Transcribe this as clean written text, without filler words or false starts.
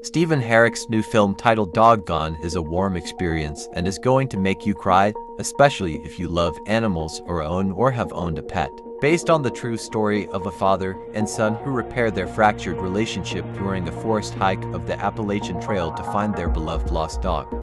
Stephen Herek's new film titled Dog Gone is a warm experience and is going to make you cry, especially if you love animals or own or have owned a pet. Based on the true story of a father and son who repair their fractured relationship during a forest hike of the Appalachian Trail to find their beloved lost dog.